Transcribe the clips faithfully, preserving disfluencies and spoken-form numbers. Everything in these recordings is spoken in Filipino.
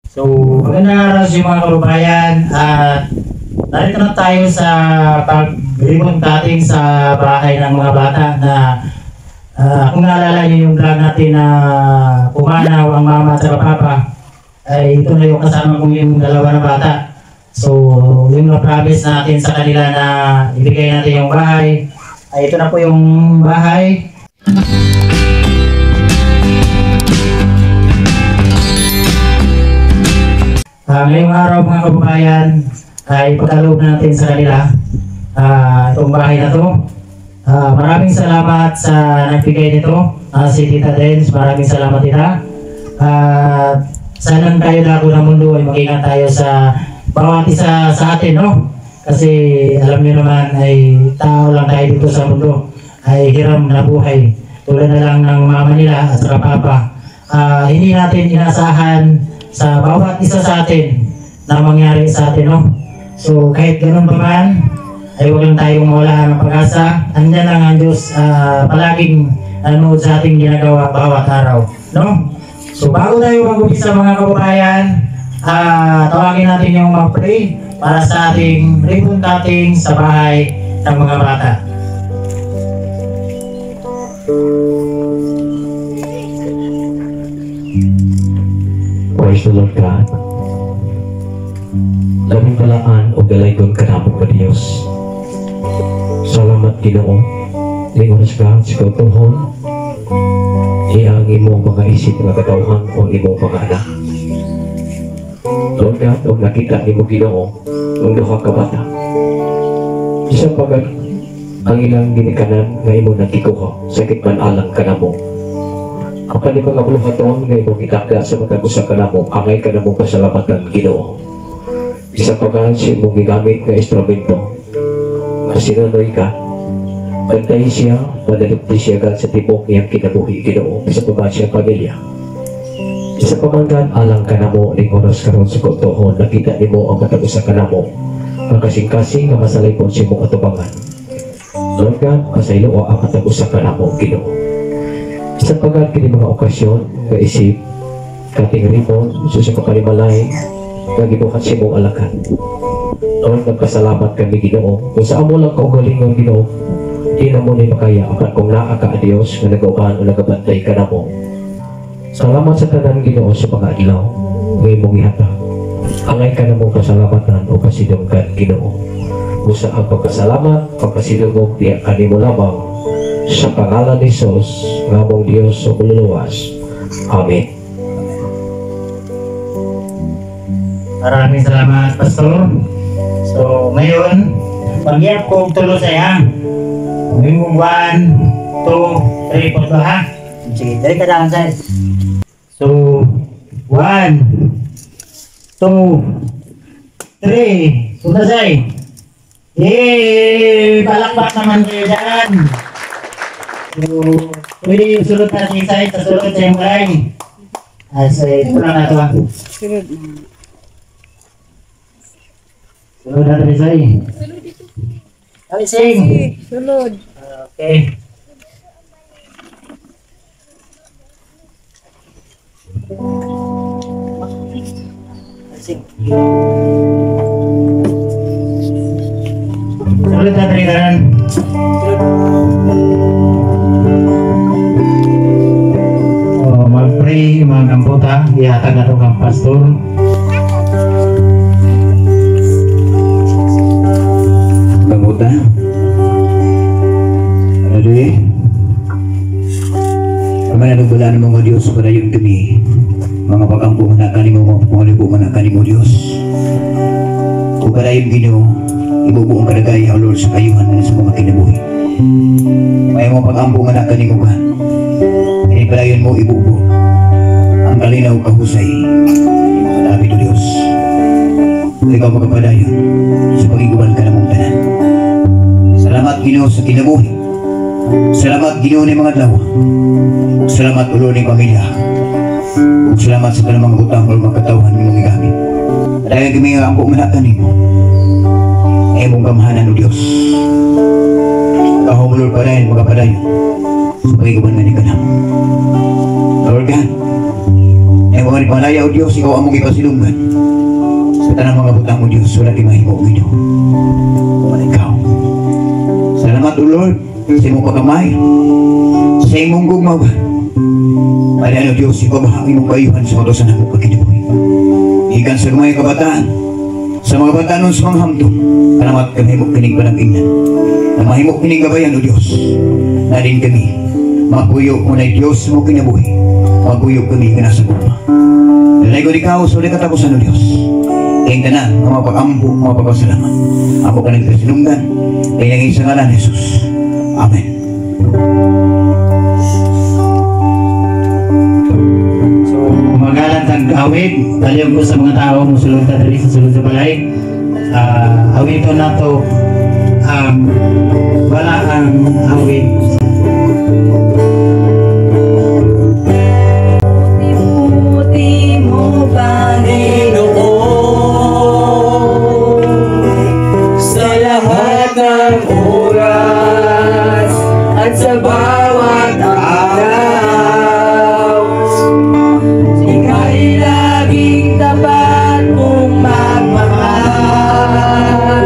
So, magandang araw sa mga kababayan at narito na tayo sa pag-ribbon cutting sa bahay ng mga bata na uh, kung naalala niyo yung vlog natin na pumanaw ang mama at papa, ay ito na yung kasama kong yung dalawa na bata. So, yung na-promise natin sa kanila na ibigay natin yung bahay, ay ito na po yung bahay. Uh, ngayong araw mga kababayan ay pagkaloob natin sa kanila uh, itong bahay na to. Uh, maraming salamat sa nagbigay nito, uh, si Tita Dens. Maraming salamat, Tita. Uh, sana tayo dako ng mundo ay mag-ingat tayo sa bawat isa sa atin, no? Kasi alam niyo naman ay tao lang tayo dito sa mundo, ay hiram na buhay tulad na lang ng mama nila at saka papa. Uh, hindi natin inasahan sa bawat isa sa atin na mangyari sa atin, no? So kahit ganun pa man, ay huwag lang tayong mawala ng pag-asa. Andyan lang ang Diyos uh, palaging nanood sa ating ginagawa bawat araw, no? So bago tayo mag-umpisa mga kababayan, uh, tawagin natin yung mag-pray para sa ating ribbon cutting sa bahay ng mga bata. Praise the Lord God. Labing balaan o galaygon ka na po Diyos. Salamat Ginoo. Ning oras ka sa kautuhon. Iya ang imong mga isip nga katawhan o imong mga anak. Lord God, o nakita ni mo Ginoo ang duha ka bata. Isang pagad ang ilang ginikanan nga imo nakikuha sakit man alang ka na mo. Kapag di mga puluhan taon nga imong itakda sa matag-usa ka na mo, angay ka na mo pasalamatan Ginoo. Isa pagad si imong gigamit nga instrumento nga sinunoy ka, bantay siya, madalipti siya agad sa tibok niyang kinabuhi Ginoo, isa pagad siya pamilya. Isa pagad alang ka na mo ning oras karon sa kautuhon, nakita ni mo ang matag-usa ka na mo, ang kasing-kasing nga masalipon si imong atubangan. Lord God, pasaylo ang matag-usa ka na mo Ginoo. Sa pagkat kini mga okasyon nga isip kating ribbon sa kapalimalay nga gibuhat sa imong alakan. Lord, nagpasalamat kami Ginoo kung sa amo lang kaugalingon Ginoo, di na mo ni makaya apat kung naa ka Dios nga nagauban o nagabantay ka na mo. Salamat sa tanan Ginoo sa mga adlaw nga imong ihatag. Angay ka na mo pasalamatan o pasidunggan Ginoo. Usa ang pagpasalamat, pagpasidungog diya kanimo lamang sa pangalan ni Jesus, ngamong Diyos sa kululuwas. Amen. Maraming salamat, Pastor. So, ngayon, pag-iap ko tulo sa iya. Ngayong one, two, three, four, ha? Sige, dali ka lang, sir. So, one, two, three, sunod, sir. Yay! Palakpak naman kayo dyan. So, pwede yung sulod natin sa isa, sulod sa yung mulay. Ah, so, ito lang nato ah. Sulod na. Sulod natin sa iyo. Sulod dito. Ay, sing! Sulod. Okay. Sing. Sulod natin kanan. Mag-pray mga kamputa, ihatag na ito kang pastor. Kamputa, ano doon? Kamay na nagbalaan ng mga Diyos para yung kami, mga pag-ampong na kanimo, mga pangalipuman na kanimo Diyos. Kung karayong Ginoo, ibubuong kalagay ang Lord sa kayuhan na sa mga kinabuhi. May mga pag-ampong na kanimo ka, inipalayon mo ibubo ang kalinaw kahusay ng mga David o Diyos. Ikaw magpapadayon sa pag-iguban ka ng mong tanan. Salamat Ginoo sa kinabuhi. Salamat Ginoo ng mga adlaw. Salamat ulo ng pamilya. Ug salamat sa kanang mga utang o mga katawhan ng mga gamit. Dahil kami ang po manatan nimo. Ay mong kamahanan o Diyos. Kahumulol pa rin magpapadayon sa pag-iguban nga ni kanam. Lord God, ay mo mga malaya o Diyos, ikaw among ipasilungan. Sa tanang mga butang mo Diyos, wala di mahimo o Ginoo. Kuman ikaw. Salamat o Lord, sa imong pagkamay, sa imong gugmawa. Padayon o Diyos, ikaw ba ang imong kayuhan sa mga sa namong pagkinabuhi. Ikan sa mga kabataan, sa mga bataan nun sa mga hamdong, kanamat ka mahimok kining panag-ingnan. Na mahimok kining gabayan o Diyos, na rin kami, maguyog mo na Diyos mo kinabuhi, maguyog kami ka nasa guma. Nalay ko ikaw sa ulit katapusan o Diyos, kayong tanan, mga pag-ambo, mga pagpasalamat. Ako ka nagkasilunggan, kaya nang isang ngalan, Jesus. Amen. So, magalan tag awit, taliyong ko sa mga tao musulod ta diri sa sulod sa balay. Ah, awit to na to um, wala ang awit. Puti mo Panginoon sa lahat ng oras at sa bawat araw. Ika'y laging tapat mong magmahal.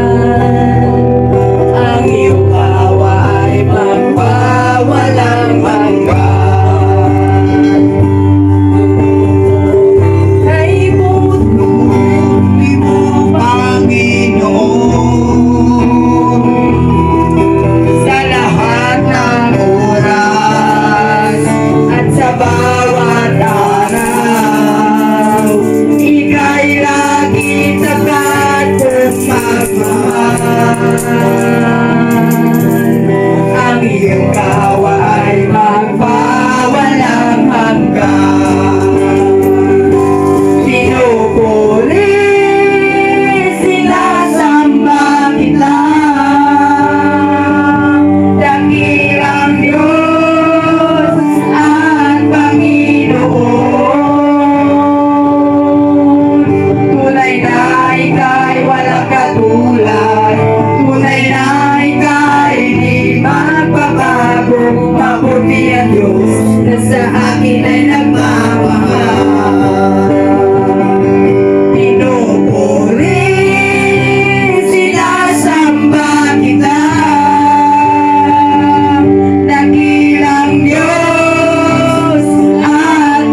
Ang iyong awa ay magpawalang hanggan. Ay puti mo Panginoon, sa lahat ng oras at sa bawat araw. Ika'y lagi tapat kung magmahal. Ang iyong awa ay magpawalang hanggan. Pinupuri, sinasamba kita, dakilang Diyos at Panginoon. Tunay na ika'y walang katulad, tunay na ika'y di magbabago. Mabuti ang Diyos na sa akin ay nagmamahal. Pinupuri, sinasamba kita, dakilang Diyos at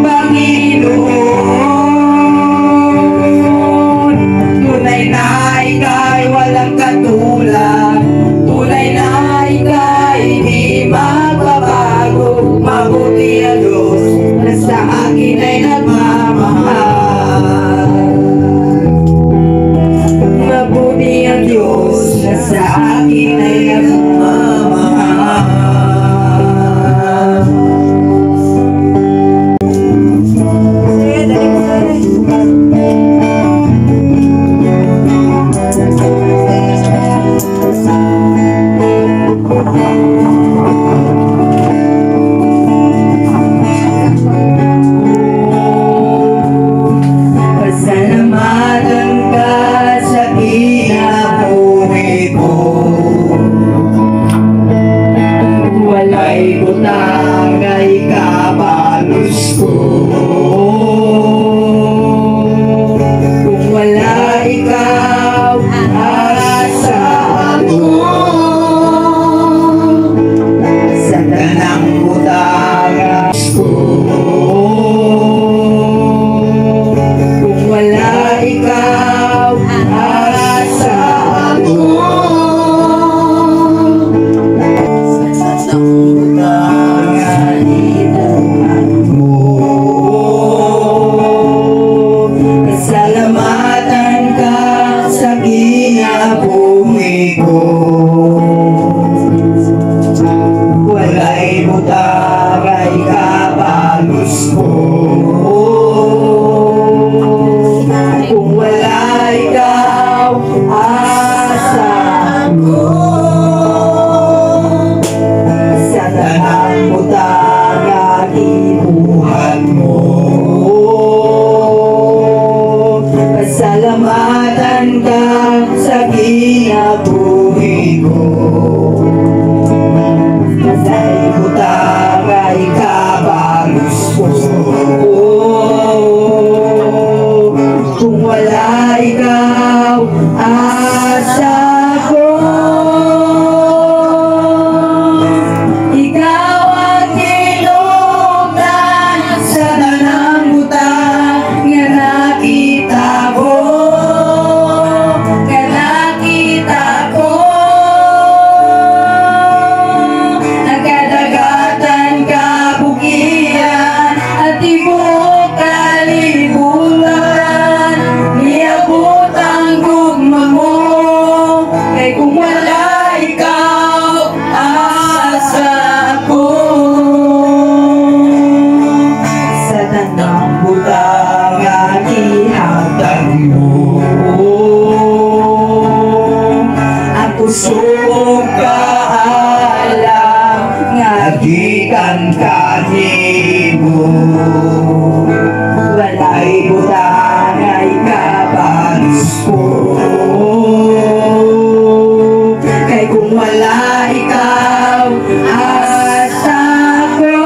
Panginoon. Tunay na ika'y walang katulad, tunay na ika'y di magbabago. Mabuti ang Diyos na sa akin ay nagmamahal. Mabuti ang Diyos na sa akin ay nagmamahal. Sige, dali mo na rin. Pasalamatan ka sa kinabuhi ko. Walay butang ay kabalos ko. Kung wala ikaw, asahan ko. Sa tanang butang ko. Kung wala ikaw, asahan ko. Sa butang ay ibuhan mo. Pasalamatan ka sa kinabuhi ko. Walay butang ay kabalos ko. Kung wala ikaw, asahan ko. Sa tanang butang at ibuhan mo. Pasalamatan ka sa kinabuhi ko. Walay butang ay kabalos ko. wala ikaw, asa ko. Ikaw ang kinugdan sa tanang butang nga nakita ko, nga nakita ko. Nagkadagatan ka bukian at tibok kalibutan, niabot ang gugma mo, kay kung wala ikaw, asa ko. Sa tanang butang nga ihatag mo, ang puso kaalam nga gikan kanimo. Walay butang nga ikabalis ko, kay kung wala ikaw, asa ko.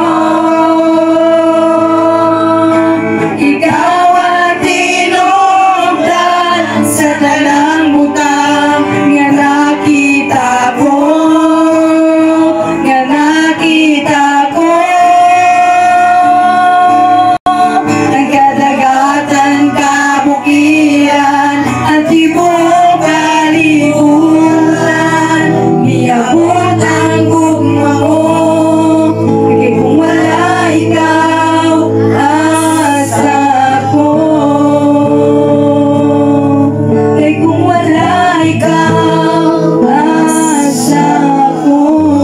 Ikaw ang tinugdan sa tanang butang nga nakita ko, nga nakita ko. Nagkadagatan ka bukian at tibok kalibutan, niabot ang gugma mo, kay kung wala ikaw, asa ko. Kay kung wala ikaw, asa ko.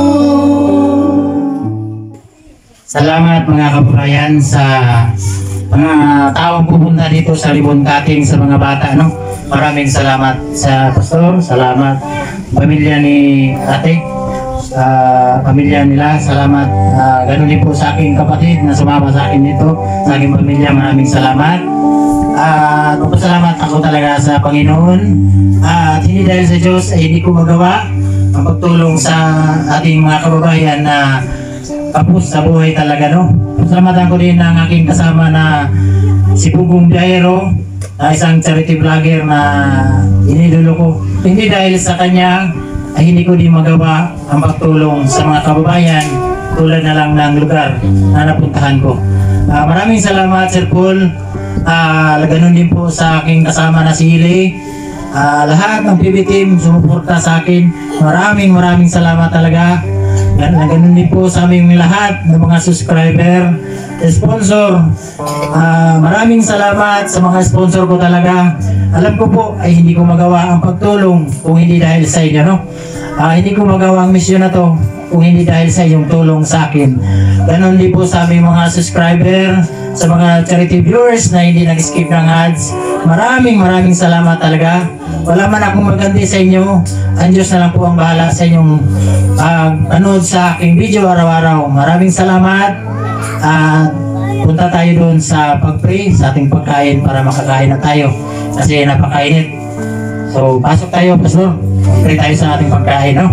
Salamat mga kababayan sa mga taong pupunta dito sa ribbon cutting sa mga bata, no? Maraming salamat sa pastor, salamat pamilya ni ate, sa pamilya nila, salamat. Ah, ganun din po sa aking kapatid na sumama sa akin dito, sa aking pamilya, maraming salamat. At magpasalamat ako talaga sa Panginoon. At hindi dahil sa Diyos ay hindi ko magawa ang pagtulong sa ating mga kababayan na kapos sa buhay talaga, no? Pasalamatan ko din ang aking kasama na si Bugong Biyahero, na isang charity vlogger na inidolo ko. Hindi dahil sa kanya ay hindi ko din magawa ang pagtulong sa mga kababayan tulad na lang ng lugar na napuntahan ko. Ah, maraming salamat Sir Paul. Ah, ganun din po sa aking kasama na si Hili. Ah, lahat ng P B team sumuporta sa akin. Maraming maraming salamat talaga. Gan ganun din po sa aming lahat ng mga subscriber, sponsor. Ah, maraming salamat sa mga sponsor ko talaga. Alam ko po ay hindi ko magawa ang pagtulong kung hindi dahil sa inyo, no? Ah, hindi ko magawa ang misyon na to kung hindi dahil sa inyong tulong sa akin. Ganon din po sa aming mga subscriber, sa mga charity viewers na hindi nag-skip ng ads. Maraming maraming salamat talaga. Wala man akong magandi sa inyo. Ang Diyos na lang po ang bahala sa inyong uh, panood sa aking video araw-araw. Maraming salamat. At uh, punta tayo doon sa pag-pray sa ating pagkain para makakain na tayo. Kasi napakainit. So, pasok tayo, Pastor. Pray tayo sa ating pagkain, no?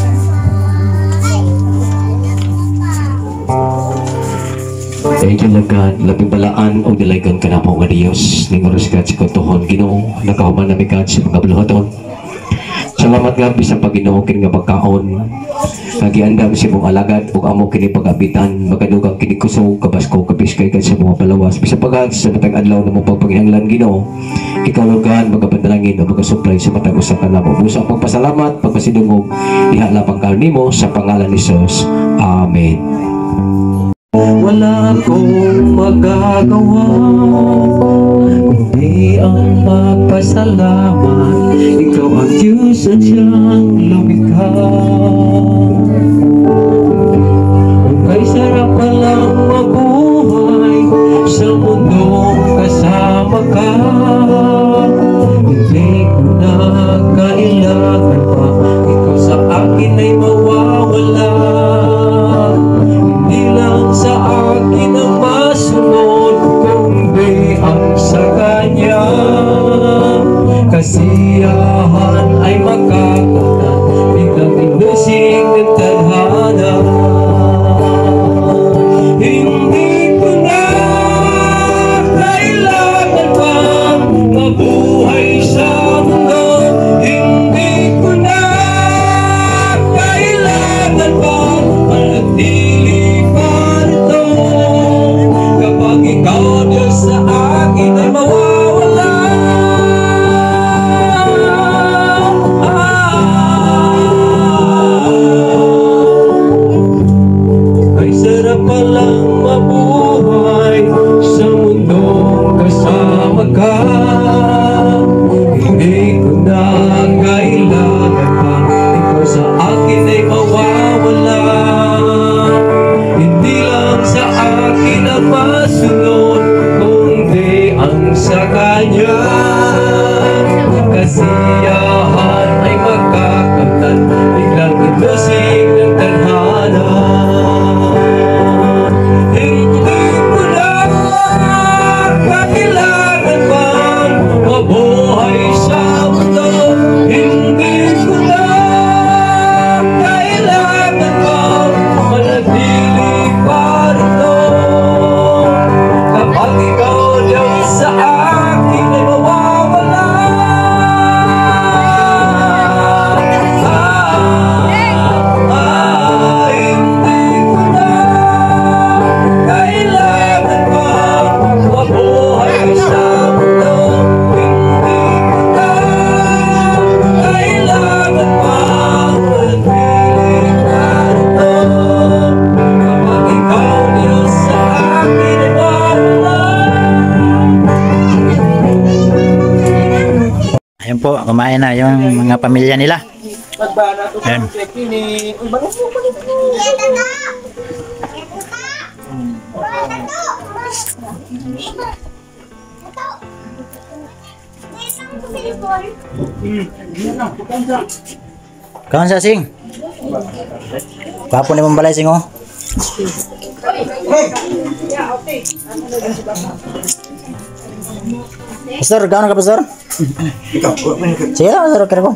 Thank you, Lord God. Labing balaan o dilaygan ka na po nga Diyos. Ning oras God sa kutuhon. Ginoo, nakahuman namin God sa mga buluhaton. Salamat God bisang Pagginoo kini nga pagkaon. Kagiandam si mong alagad ug amo kini pag-abitan, magadugang kini kusog kabasko kapiskay God sa mga palawas. Bisang pagad sa matag adlaw na mo pagpanginahanglan Ginoo. Ikaw Lord God magapadalangin o magasupply sa matag usa ka namo. Busa ang pagpasalamat, pagpasidungog diha lapang karon nimo sa pangalan ni Jesus. Amen. Wala akong magagawa kundi ang magpasalamat. Ikaw ang Diyos at siyang lumikha. Kay sarap palang mabuhay sa mundong kasama ka. Hindi ko na kailangan pa ikaw sa akin ay mawawala. Sa akin ang masunod kundi ang sa Kanya. Kasiyahan ay makakamtan, biglang inusig ng tadhana. Hindi ko na kailangan pang mabuhay kasiyahan ay magkakamtan, biglang ilusig ng tadhana. Hindi ko na kailangan pang mabuhay sa mundo. Hindi ko na kailangan pang manatili pa rito. Kapag ikaw daw sa akin ay mawawala, ah, ah, hindi ko na kailangan pang mabuhay sa mundo. Hindi ko na kailangan pang manatili pa rito. Kapag ikaw daw sa akin ay mawawala. Ayun po, kumain na yung mga pamilya nila. Ayan. Kaon sa sing? Papo ni mong balay sing oh. Pastor, kaon ka pastor? Sige lang, pastor, kaya ko.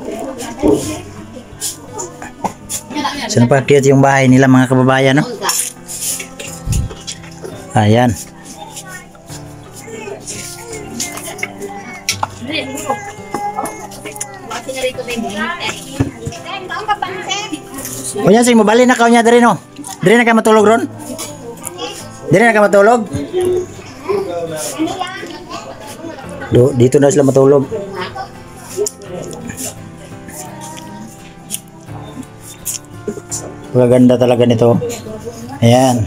So, napaka-cute yung bahay nila mga kababayan, no? Ayan. Kunya sing mobali na kaunya diri no. Diri na ka matulog ron? Diri na ka matulog? Do, dito na sila matulog. Maganda talaga nito. Ayan.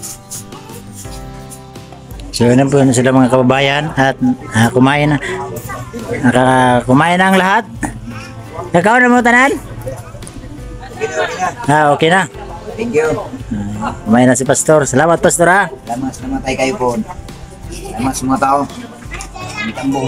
So yun po sila mga kababayan at uh, kumain na. Naka, kumain na ang lahat. Ikaw na mo tanan? Ah, okay na. Thank you. Uh, kumain na si Pastor. Salamat Pastor ha. Salamat sa mga tayo kayo po. Salamat sa mga tao. Tambong.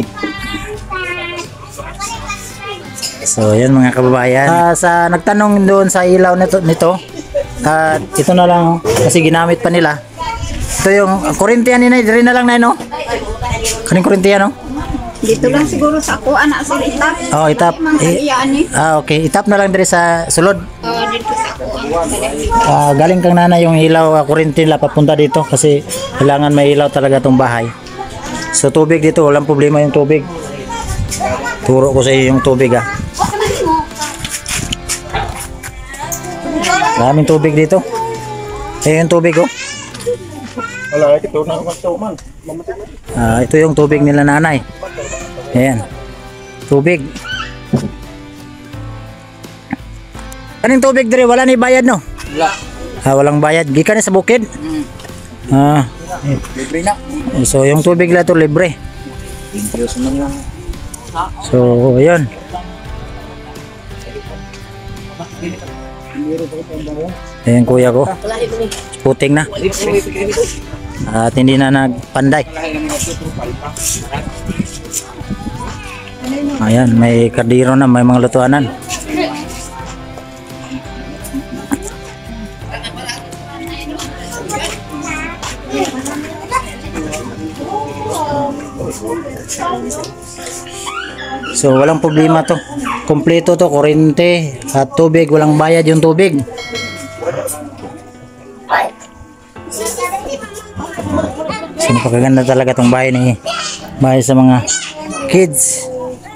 So yan mga kababayan. Uh, sa nagtanong doon sa ilaw nito, nito at uh, ito na lang kasi ginamit pa nila. Ito yung kurintiyan ni Nay, diri na lang na no. Kaning kurintiyan no? Dito lang siguro sa ako anak sa itap. Oh, itap. Eh, ah, okay. Itap na lang diri sa sulod. Oh, dito sa ako. Ah, galing kang nana yung ilaw uh, kurinti nila papunta dito kasi kailangan may ilaw talaga tong bahay. So tubig dito, walang problema yung tubig. Turo ko sa iyo yung tubig ah. Maraming tubig dito. Eh yung tubig oh. Wala, ito na ako man. Ah, ito yung tubig nila nanay. Ayan. Tubig. Kaning tubig dire wala ni bayad no? Wala. Ah, walang bayad. Gikan sa bukid. Ah. Libre na. So yung tubig la to libre. Thank you sa mga. So ayun. Ayan kuya ko. Puting na. At hindi na nagpanday. Ayan, may kardiro na, may mga lutuanan. So walang problema to. Kompleto to, kuryente at tubig, walang bayad yung tubig. So napakaganda talaga tong bahay ni bahay sa mga kids.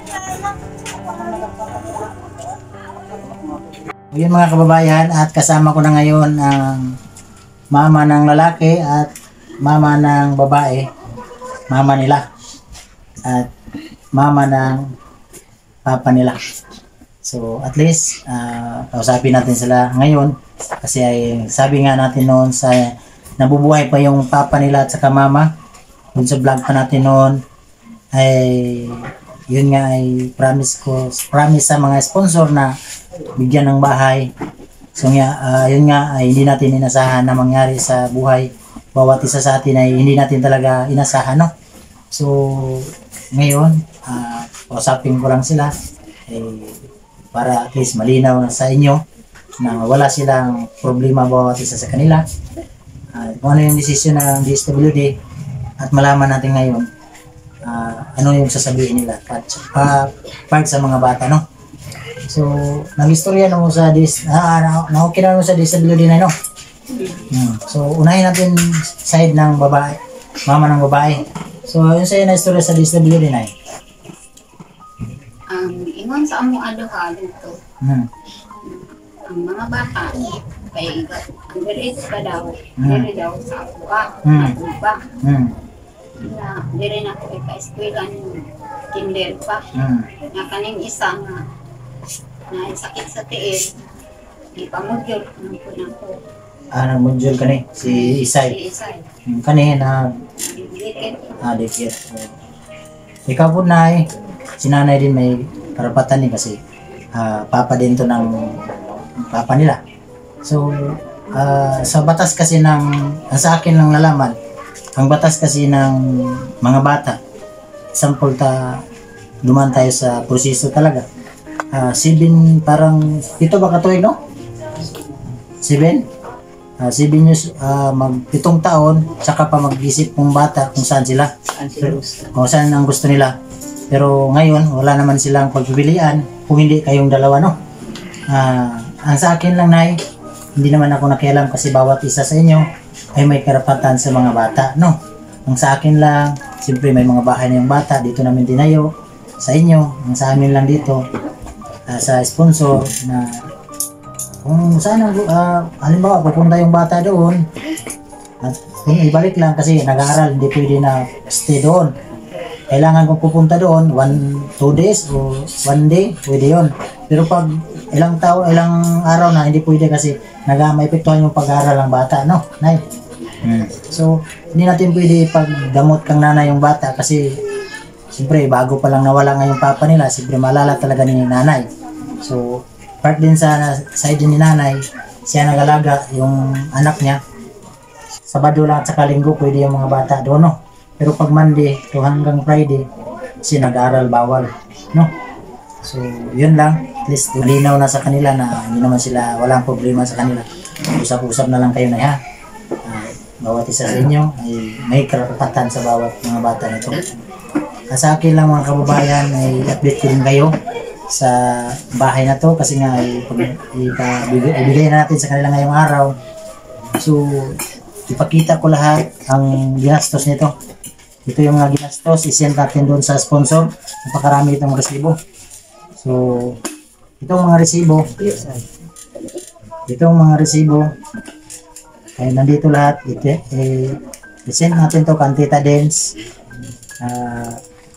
Yun mga kababayan, at kasama ko na ngayon ang mama ng lalaki at mama ng babae, mama nila at mama ng papa nila. So at least uh, kausapin natin sila ngayon kasi ay sabi nga natin noon sa nabubuhay pa yung papa nila at saka mama dun sa vlog pa natin noon ay yun nga ay promise ko promise sa mga sponsor na bigyan ng bahay. So nga uh, yun nga ay hindi natin inasahan na mangyari sa buhay. Bawat isa sa atin ay hindi natin talaga inasahan no. So ngayon uh, kausapin ko lang sila eh, para at least malinaw na sa inyo na wala silang problema bawat isa sa kanila. Uh, kung ano yung desisyon ng D S W D at malaman natin ngayon uh, ano yung sasabihin nila at uh, part sa mga bata, no? So, nag-istorya mo sa dis ah, na, na okay na mo sa D S W D na, no? Hmm. So, unahin natin side ng babae, mama ng babae. So, yun sa'yo na istorya sa D S W D na eh. Ang ingon sa among aduha dito, Hmm. ang mga bata, kay underage pa daw, Hmm. diri daw sa akuha, Hmm. atuba, Hmm. na diri na ko ipa-eskwela ng kinder pa. Hmm. Na kaning isa nga, na sakit sa tiil, ipamudyol ng punang ko, Ah, nag-module ka ni, si Isay. si Isay, Hmm. Kani na dikit, ah, dikit. So, ikaw po na eh, si nanay din may karapatan ni kasi ah, papa din to ng papa nila. So, ah, sa batas kasi ng, ang sa akin lang nalaman, ang batas kasi ng mga bata, sample ta, duman tayo sa proseso talaga. Ah, seven, parang, ito ba katuig, no? Seven? Ah, seven years, ah, mag pitong taon, saka pa mag-isip ng bata kung saan sila. Kung saan ang gusto nila. Pero ngayon, wala naman silang pagpipilian kung hindi kayong dalawa, no? Ah, ang sa akin lang, Nay, hindi naman ako nakialam kasi bawat isa sa inyo ay may karapatan sa mga bata, no? Ang sa akin lang, siyempre may mga bahay na yung bata, dito namin dinayo sa inyo. Ang sa amin lang dito, ah, sa sponsor na kung saan ang, ah, halimbawa, pupunta yung bata doon at kung ibalik lang kasi nag-aaral, hindi pwede na stay doon. Kailangan kong pupunta doon, one, two days o one day, pwede yun. Pero pag ilang tao, ilang araw na, hindi pwede kasi nag-maipektuhan yung pag-aaral ng bata, no? Nay? Hmm. So, hindi natin pwede pagdamot kang nanay yung bata kasi siyempre, bago pa lang nawala nga yung papa nila, siyempre malala talaga ni nanay. So, part din sa side din ni nanay, siya nag-alaga yung anak niya. Sabado lang at saka linggo, pwede yung mga bata doon, no? Pero pag Monday to hanggang Friday, siya nag-aaral bawal, no? So, yun lang. At least, malinaw na sa kanila na hindi naman sila, walang problema sa kanila. Usap-usap na lang kayo na, ha? Uh, bawat isa sa inyo ay may karapatan sa bawat mga bata nito. Uh, sa akin lang mga kababayan, ay update ko rin kayo sa bahay na to kasi nga ay, ibigay, ibigay na natin sa kanila ngayong araw. So, ipakita ko lahat ang ginastos nito. Ito yung mga ginastos, isend natin doon sa sponsor. Napakarami itong resibo. So, itong mga resibo, itong mga resibo, ay nandito lahat. Ito, eh, isend natin to kay Tita Dens. Uh,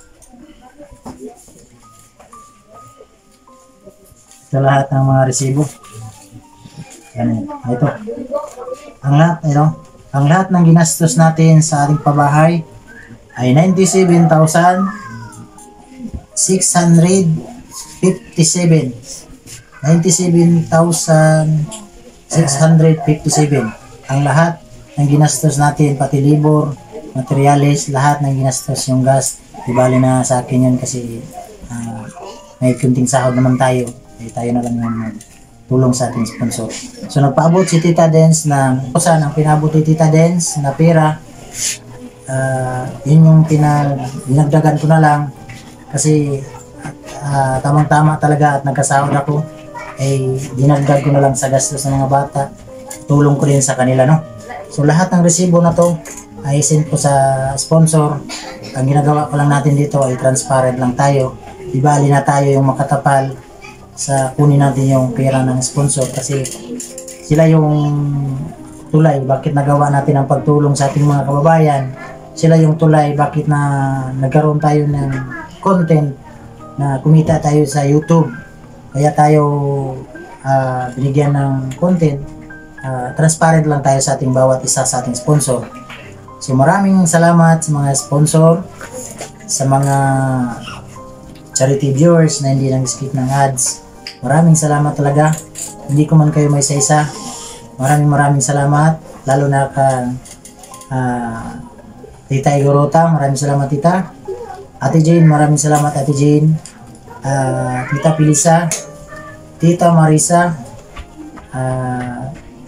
ito lahat ng mga resibo. Yan, ito. Ang lahat, ito. Ang lahat ng ginastos natin sa ating pabahay ay ninety-seven thousand six hundred fifty-seven. ninety-seven thousand six hundred fifty-seven. Ang lahat ng ginastos natin, pati libor, materials, lahat ng ginastos, yung gas, ibali na sa akin yun kasi uh, may kunting sahod naman tayo. Eh, tayo na lang yung tulong sa ating sponsor. So nagpaabot si Tita Dens ng kusan ang pinabot ni Tita Dens na pera. Uh, yun yung pinag dinagdagan ko na lang kasi uh, tamang-tama talaga at nagkasahod ako ay dinagdag ko na lang sa gastos ng mga bata, tulong ko rin sa kanila, no? So lahat ng resibo na to ay send ko sa sponsor. Ang ginagawa ko lang natin dito ay transparent lang tayo, ibali na tayo yung makatapal sa kunin natin yung pera ng sponsor kasi sila yung tulay bakit nagawa natin ang pagtulong sa ating mga kababayan. Sila yung tulay bakit na nagkaroon tayo ng content na kumita tayo sa YouTube. Kaya tayo uh, binigyan ng content. Uh, transparent lang tayo sa ating bawat isa sa ating sponsor. So maraming salamat sa mga sponsor, sa mga charity viewers na hindi nang-skip ng ads. Maraming salamat talaga. Hindi ko man kayo may isa-isa. Maraming maraming salamat. Lalo na ka uh, Tita Igorota, maraming salamat Tita. Ate Jane, maraming salamat Ate Jane. Ah, Tita Pilisa, Tita Marisa, ah,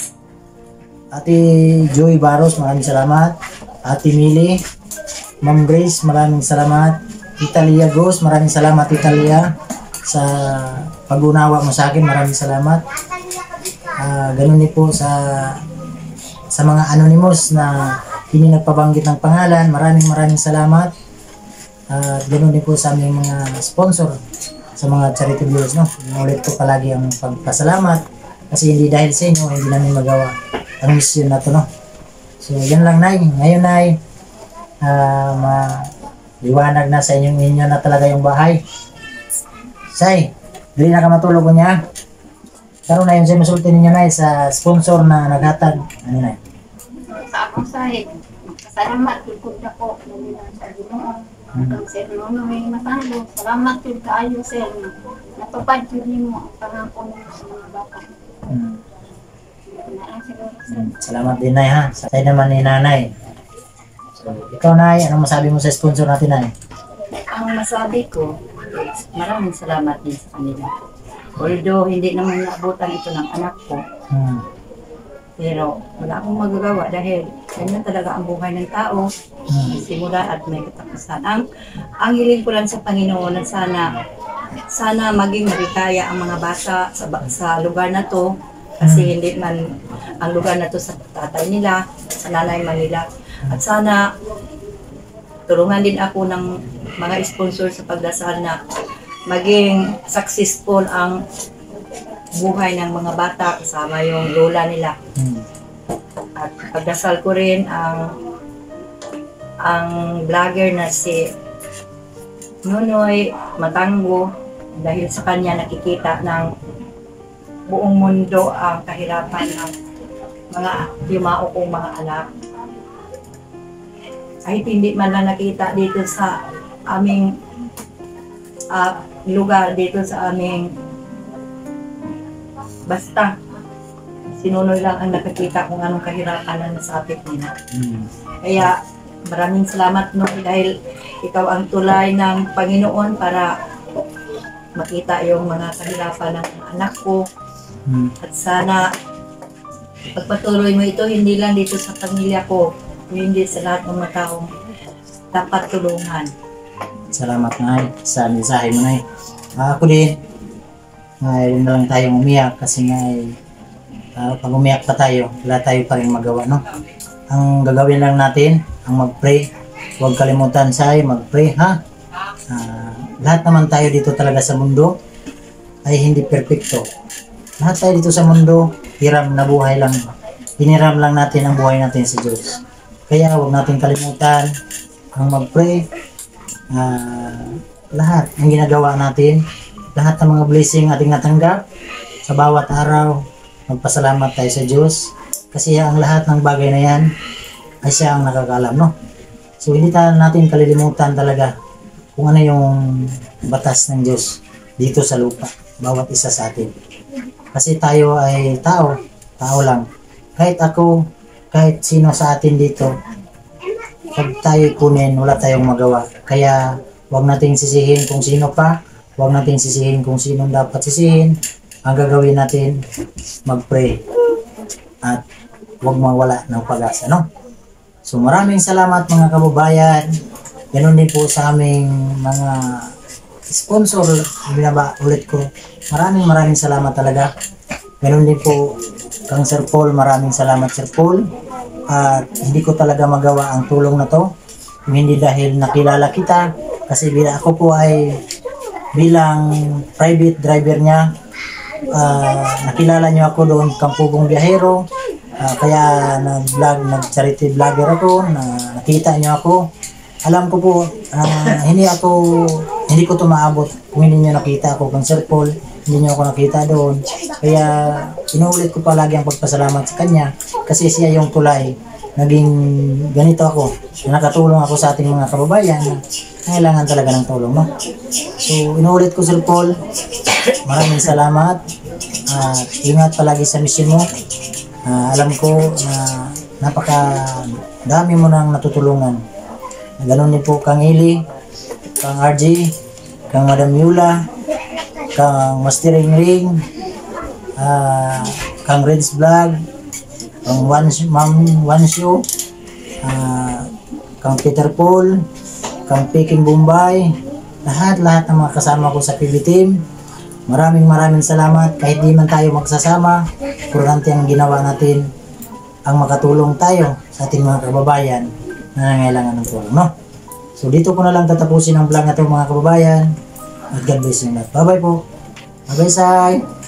Ate Joy Baros, maraming salamat. Ate Mili, Ma'am Grace, maraming salamat. Tita Lia Gos, maraming salamat Tita Lia sa pag-unawa mo sa akin, maraming salamat. Ah, ganun din po sa sa mga anonymous na hindi nagpabanggit ng pangalan, maraming maraming salamat. At ganoon din po sa aming mga sponsor sa mga charity viewers, no. Inulit ko palagi ang pagpasalamat kasi hindi dahil sa inyo hindi namin magawa ang mission na to, no. So yan lang, Nay. Ngayon, Nay, uh, maliwanag na sa inyong inyo na talaga yung bahay. Say, dali na ka matulog ko niya. Karoon na yun sa masulti ninyo, Nay, sa sponsor na naghatag. Ano, Nay? Sa ako sahig, salamat tulkod na po dali na sa Ginoo. Hanggang sir no may matalo. Salamat tulkod kaayo sir. Natupad jud nimo ang pangako mo sa mga bata. Hmm. Naa siguro sir. Hmm. Salamat din, Nay, ha. Sa tayo naman ni Nanay. So, ikaw, Nay, anong masabi mo sa sponsor natin, Nay? Ang masabi ko, maraming salamat din sa kanila. Although hindi naman naabutan ito ng anak ko, Hmm. pero wala akong magagawa dahil ganyan talaga ang buhay ng tao. May simula at may katapusan. Ang, ang hiling ko lang sa Panginoon na sana sana maging marikaya ang mga bata sa, sa lugar na to kasi hindi man ang lugar na to sa tatay nila, sa nanay man nila. At sana tulungan din ako ng mga sponsor sa pagdasal na maging successful ang buhay ng mga bata kasama yung lola nila. Hmm. At pagdasal ko rin ang ang vlogger na si Nunoy Matanggo dahil sa kanya nakikita ng buong mundo ang kahirapan ng mga yumao kong mga anak. Kahit hindi man lang nakita dito sa aming uh, lugar, dito sa aming basta sinunoy lang ang nakakita kung anong kahirapan ang nasapit nila. Hmm. Kaya maraming salamat, no, dahil ikaw ang tulay ng Panginoon para makita yung mga kahirapan ng anak ko. Hmm. At sana pagpatuloy mo ito hindi lang dito sa pamilya ko, hindi sa lahat ng mga taong dapat tulungan. Salamat, Nay, sa mensahe mo, Nay. Ah, ako din, ngayon na lang tayong umiyak kasi nga ay uh, pag umiyak pa tayo, wala tayo pa rin magawa, no? Ang gagawin lang natin, ang mag-pray. Huwag kalimutan, Say, mag-pray, ha? Uh, lahat naman tayo dito talaga sa mundo ay hindi perfecto. Lahat tayo dito sa mundo, hiram na buhay lang. Hiniram lang natin ang buhay natin sa Diyos. Kaya huwag natin kalimutan ang mag-pray. Uh, lahat ng ginagawa natin, lahat ng mga blessing ating natanggap sa bawat araw, magpasalamat tayo sa Diyos kasi ang lahat ng bagay na yan ay siya ang nakakaalam, no? So hindi tayo natin kalilimutan talaga kung ano yung batas ng Diyos dito sa lupa, bawat isa sa atin. Kasi tayo ay tao, tao lang. Kahit ako, kahit sino sa atin dito, pag tayo kunin, wala tayong magawa. Kaya huwag nating sisihin kung sino pa, huwag nating sisihin kung sino dapat sisihin. Ang gagawin natin, mag-pray at huwag mawala ng pag-asa, no? So maraming salamat mga kababayan. Ganun din po sa aming mga sponsor, binaba ulit ko. Maraming maraming salamat talaga. Ganun din po kang Sir Paul, maraming salamat Sir Paul. At hindi ko talaga magawa ang tulong na to kung hindi dahil nakilala kita kasi bila ako po ay bilang private driver niya. Uh, nakilala niyo ako doon, Kampugong Biyahero. Uh, kaya nag-vlog, nag-charity vlogger ako, na nakita niyo ako. Alam ko po, uh, hindi ako, hindi ko ito maabot kung hindi niyo nakita ako kung Sir Paul, hindi niyo ako nakita doon. Kaya inuulit ko palagi ang pagpasalamat sa kanya kasi siya yung tulay. Naging ganito ako, nakatulong ako sa ating mga kababayan na kailangan talaga ng tulong, no? So inuulit ko Sir Paul, maraming salamat at uh, ingat palagi sa mission mo. Uh, alam ko na napaka dami mo nang natutulungan. Ganun din po Kang Eli, kang R J, kang Madam Yula, kang Mastering Ring, ah, kang Reds Vlog, kang One Ma'am One Show, ah, kang Peter Paul, kang Peking Bombay, lahat-lahat ng mga kasama ko sa P B Team. Maraming maraming salamat. Kahit di man tayo magsasama, importante ang ginawa natin ang makatulong tayo sa ating mga kababayan na nangailangan ng tulong, no? So dito ko na lang tatapusin ang vlog na ito mga kababayan. At God bless you lahat. Bye bye po. Bye bye, Sai.